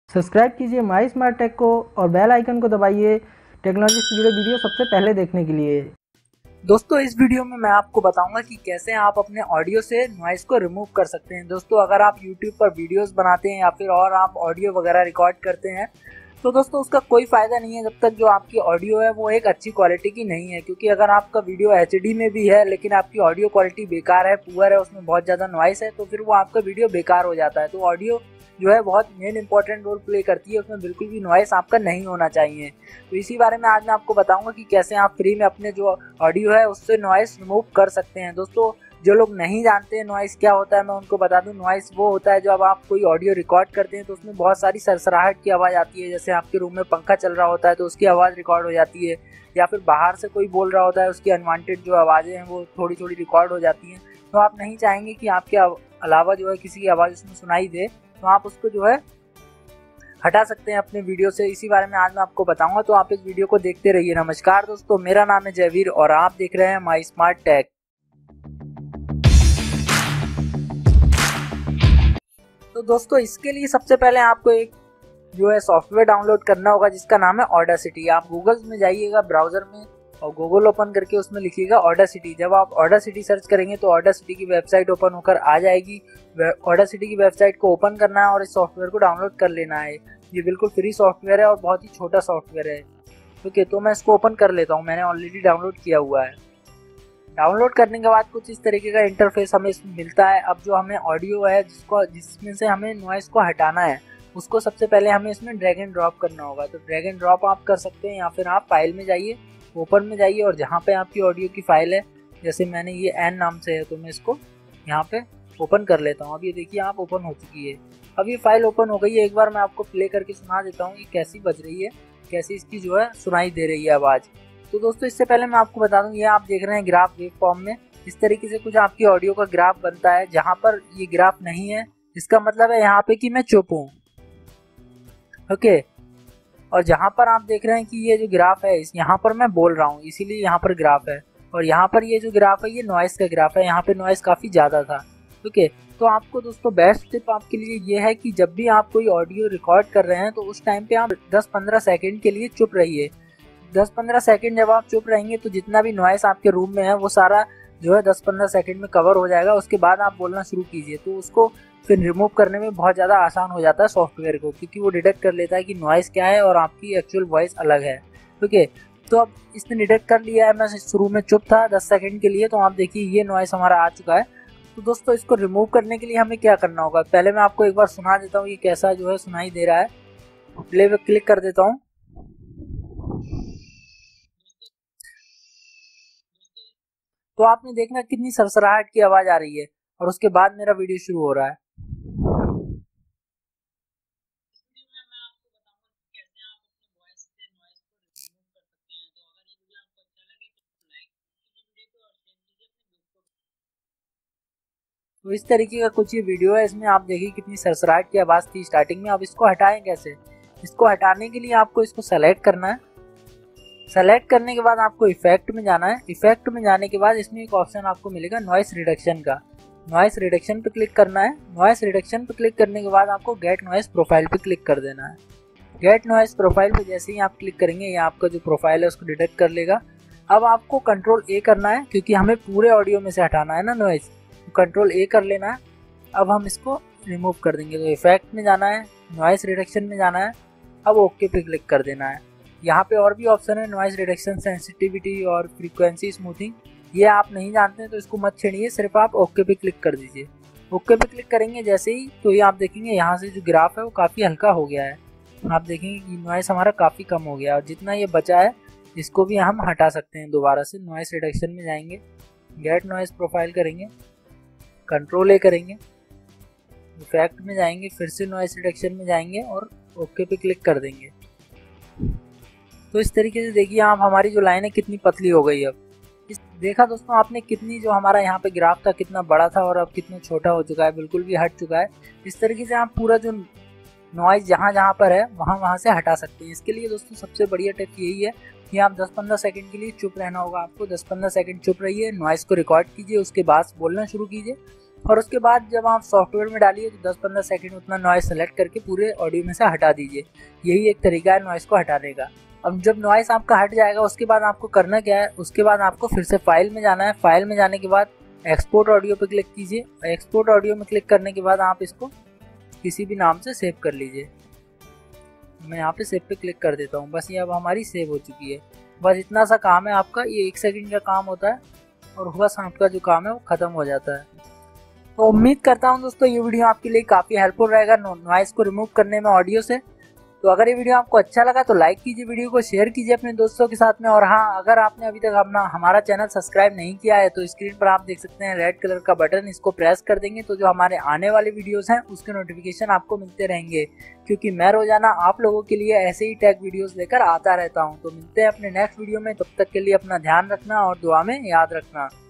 Subscribe कीजिए माई smart take को और बेल आइकन को दबाइए टेक्नोलॉजी से जुड़े वीडियो सबसे पहले देखने के लिए। दोस्तों इस वीडियो में मैं आपको बताऊंगा कि कैसे आप अपने ऑडियो से नॉइस को रिमूव कर सकते हैं। दोस्तों अगर आप YouTube पर वीडियोस बनाते हैं या फिर और आप ऑडियो वगैरह रिकॉर्ड करते हैं तो दोस्तों उसका कोई फ़ायदा नहीं है जब तक जो आपकी ऑडियो है वो एक अच्छी क्वालिटी की नहीं है। क्योंकि अगर आपका वीडियो HD में भी है लेकिन आपकी ऑडियो क्वालिटी बेकार है, पुअर है, उसमें बहुत ज़्यादा नॉइस है, तो फिर वो आपका वीडियो बेकार हो जाता है। तो ऑडियो जो है बहुत मेन इंपॉर्टेंट रोल प्ले करती है, उसमें बिल्कुल भी नॉइस आपका नहीं होना चाहिए। तो इसी बारे में आज मैं आपको बताऊंगा कि कैसे आप फ्री में अपने जो ऑडियो है उससे नॉइस रिमूव कर सकते हैं। दोस्तों जो लोग नहीं जानते हैं नॉइस क्या होता है, मैं उनको बता दूं। नॉइस वो होता है जब आप कोई ऑडियो रिकॉर्ड करते हैं तो उसमें बहुत सारी सरसराहट की आवाज़ आती है। जैसे आपके रूम में पंखा चल रहा होता है तो उसकी आवाज़ रिकॉर्ड हो जाती है, या फिर बाहर से कोई बोल रहा होता है उसकी अनवांटेड जो आवाज़ें हैं वो थोड़ी थोड़ी रिकॉर्ड हो जाती हैं। तो आप नहीं चाहेंगे कि आपके अलावा जो है किसी की आवाज़ उसमें सुनाई दे, तो आप उसको जो है हटा सकते हैं अपने वीडियो से। इसी बारे में आज मैं आपको बताऊंगा, तो आप इस वीडियो को देखते रहिए। नमस्कार दोस्तों, मेरा नाम है जयवीर और आप देख रहे हैं माई स्मार्ट टेक। तो दोस्तों इसके लिए सबसे पहले आपको एक जो है सॉफ्टवेयर डाउनलोड करना होगा जिसका नाम है ऑडासिटी। आप गूगल में जाइएगा ब्राउजर में और गूगल ओपन करके उसमें लिखिएगा ऑडासिटी। जब आप ऑडासिटी सर्च करेंगे तो ऑडासिटी की वेबसाइट ओपन होकर आ जाएगी। ऑडासिटी की वेबसाइट को ओपन करना है और इस सॉफ्टवेयर को डाउनलोड कर लेना है। ये बिल्कुल फ्री सॉफ्टवेयर है और बहुत ही छोटा सॉफ्टवेयर है। ओके, तो मैं इसको ओपन कर लेता हूँ, मैंने ऑलरेडी डाउनलोड किया हुआ है। डाउनलोड करने के बाद कुछ इस तरीके का इंटरफेस हमें इसमें मिलता है। अब जो हमें ऑडियो है जिसमें से हमें नॉइस को हटाना है उसको सबसे पहले हमें इसमें ड्रैग एंड ड्रॉप करना होगा। तो ड्रैग एंड ड्रॉप आप कर सकते हैं या फिर आप फाइल में जाइए, ओपन में जाइए और जहाँ पे आपकी ऑडियो की फाइल है, जैसे मैंने ये एन नाम से है तो मैं इसको यहाँ पे ओपन कर लेता हूँ। अब ये देखिए आप ओपन हो चुकी है। अब ये फाइल ओपन हो गई है। एक बार मैं आपको प्ले करके सुना देता हूँ कि कैसी बज रही है, कैसी इसकी जो है सुनाई दे रही है आवाज़। तो दोस्तों इससे पहले मैं आपको बता दूं, ये आप देख रहे हैं ग्राफ वेव फॉर्म में इस तरीके से कुछ आपकी ऑडियो का ग्राफ बनता है। जहां पर ये ग्राफ नहीं है इसका मतलब है यहाँ पे कि मैं चुप हूँ। ओके, और जहां पर आप देख रहे हैं कि ये जो ग्राफ है यहाँ पर मैं बोल रहा हूँ इसीलिए यहाँ पर ग्राफ है, और यहाँ पर ये जो ग्राफ है ये नॉइस का ग्राफ है, यहाँ पे नॉइस काफ़ी ज़्यादा था। ओके, तो आपको दोस्तों बेस्ट टिप आपके लिए ये है कि जब भी आप कोई ऑडियो रिकॉर्ड कर रहे हैं तो उस टाइम पे आप 10-15 सेकेंड के लिए चुप रहिए। 10-15 सेकंड जब आप चुप रहेंगे तो जितना भी नॉइस आपके रूम में है वो सारा जो है 10-15 सेकंड में कवर हो जाएगा। उसके बाद आप बोलना शुरू कीजिए, तो उसको फिर रिमूव करने में बहुत ज़्यादा आसान हो जाता है सॉफ्टवेयर को, क्योंकि वो डिटेक्ट कर लेता है कि नॉइस क्या है और आपकी एक्चुअल वॉइस अलग है। ओके, तो अब इसने डिटेक्ट कर लिया है मैं शुरू में चुप था 10 सेकेंड के लिए, तो आप देखिए ये नॉइस हमारा आ चुका है। तो दोस्तों इसको रिमूव करने के लिए हमें क्या करना होगा, पहले मैं आपको एक बार सुना देता हूँ ये कैसा जो है सुनाई दे रहा है। प्ले पे क्लिक कर देता हूँ। तो आपने देखना कितनी सरसराहट की आवाज आ रही है और उसके बाद मेरा वीडियो शुरू हो रहा है। तो इस तरीके का कुछ ये वीडियो है, इसमें आप देखिए कितनी सरसराहट की आवाज़ थी स्टार्टिंग में। अब इसको हटाएं कैसे, इसको हटाने के लिए आपको इसको सेलेक्ट करना है। सेलेक्ट करने के बाद आपको इफेक्ट में जाना है। इफेक्ट में जाने के बाद इसमें एक ऑप्शन आपको मिलेगा नॉइस रिडक्शन का। नॉइस रिडक्शन पे क्लिक करना है। नॉइस रिडक्शन पे क्लिक करने के बाद आपको गेट नॉइस प्रोफाइल पे क्लिक कर देना है। गेट नॉइस प्रोफाइल पे जैसे ही आप क्लिक करेंगे ये आपका जो प्रोफाइल है उसको डिटेक्ट कर लेगा। अब आपको कंट्रोल ए करना है क्योंकि हमें पूरे ऑडियो में से हटाना है ना नॉइस, कंट्रोल ए कर लेना है। अब हम इसको रिमूव कर देंगे। तो इफेक्ट में जाना है, नॉइस रिडक्शन में जाना है, अब ओके पे क्लिक कर देना है। यहाँ पे और भी ऑप्शन है नॉइस रिडक्शन, सेंसिटिविटी और फ्रीक्वेंसी स्मूथिंग। ये आप नहीं जानते हैं तो इसको मत छेड़िए, सिर्फ आप ओके पे क्लिक कर दीजिए। ओके पे क्लिक करेंगे जैसे ही तो ये आप देखेंगे यहाँ से जो ग्राफ है वो काफ़ी हल्का हो गया है। आप देखेंगे कि नॉइस हमारा काफ़ी कम हो गया और जितना ये बचा है इसको भी हम हटा सकते हैं दोबारा से। नॉइस रिडक्शन में जाएंगे, गेट नॉइस प्रोफाइल करेंगे, कंट्रोल ए करेंगे, इफेक्ट में जाएंगे, फिर से नॉइस रिडक्शन में जाएंगे और ओके पे क्लिक कर देंगे। तो इस तरीके से देखिए आप हमारी जो लाइन है कितनी पतली हो गई। अब देखा दोस्तों आपने कितनी जो हमारा यहाँ पे ग्राफ था कितना बड़ा था और अब कितना छोटा हो चुका है, बिल्कुल भी हट चुका है। इस तरीके से आप पूरा जो नॉइज जहाँ जहाँ पर है वहाँ से हटा सकते हैं। इसके लिए दोस्तों सबसे बढ़िया टिप यही है कि आप 10-15 सेकंड के लिए चुप रहना होगा। आपको 10-15 सेकंड चुप रहिए, नॉइस को रिकॉर्ड कीजिए, उसके बाद बोलना शुरू कीजिए और उसके बाद जब आप सॉफ्टवेयर में डालिए तो 10-15 सेकंड उतना नॉइस सेलेक्ट करके पूरे ऑडियो में से हटा दीजिए। यही एक तरीका है नॉइस को हटाने का। अब जब नॉइस आपका हट जाएगा उसके बाद आपको करना क्या है, उसके बाद आपको फिर से फाइल में जाना है। फाइल में जाने के बाद एक्सपोर्ट ऑडियो पे क्लिक कीजिए। एक्सपोर्ट ऑडियो में क्लिक करने के बाद आप इसको किसी भी नाम से सेव कर लीजिए। मैं यहाँ पे सेव पे क्लिक कर देता हूँ। बस ये अब हमारी सेव हो चुकी है। बस इतना सा काम है आपका, ये 1 सेकंड का काम होता है और बस आपका जो काम है वो ख़त्म हो जाता है। तो उम्मीद करता हूँ दोस्तों ये वीडियो आपके लिए काफ़ी हेल्पफुल रहेगा नॉइस को रिमूव करने में ऑडियो से। तो अगर ये वीडियो आपको अच्छा लगा तो लाइक कीजिए, वीडियो को शेयर कीजिए अपने दोस्तों के साथ में। और हाँ, अगर आपने अभी तक हमारा चैनल सब्सक्राइब नहीं किया है तो स्क्रीन पर आप देख सकते हैं रेड कलर का बटन, इसको प्रेस कर देंगे तो जो हमारे आने वाले वीडियोस हैं उसके नोटिफिकेशन आपको मिलते रहेंगे, क्योंकि मैं रोजाना आप लोगों के लिए ऐसे ही टेक वीडियोस लेकर आता रहता हूँ। तो मिलते हैं अपने नेक्स्ट वीडियो में, तब तक के लिए अपना ध्यान रखना और दुआ में याद रखना।